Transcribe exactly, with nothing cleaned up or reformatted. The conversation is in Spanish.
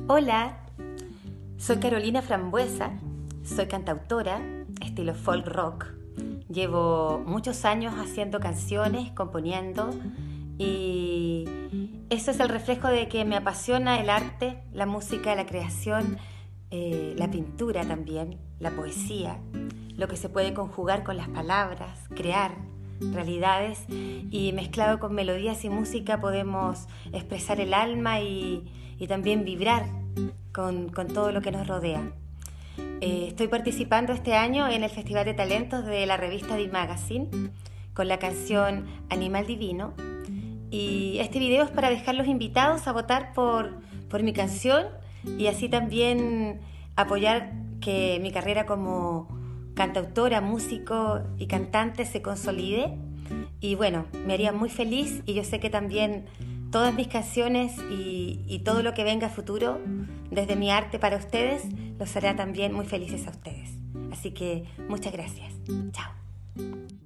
Hola, soy Carolina Frambuesa, soy cantautora, estilo folk rock. Llevo muchos años haciendo canciones, componiendo y eso es el reflejo de que me apasiona el arte, la música, la creación, eh, la pintura también, la poesía, lo que se puede conjugar con las palabras, crear realidades y mezclado con melodías y música podemos expresar el alma y, y también vibrar con, con todo lo que nos rodea. Eh, estoy participando este año en el Festival de Talentos de la revista The Magazine con la canción Animal Divino y este video es para dejar los invitados a votar por, por mi canción y así también apoyar que mi carrera como cantautora, músico y cantante se consolide y bueno, me haría muy feliz y yo sé que también todas mis canciones y, y todo lo que venga a futuro desde mi arte para ustedes los hará también muy felices a ustedes. Así que muchas gracias. Chao.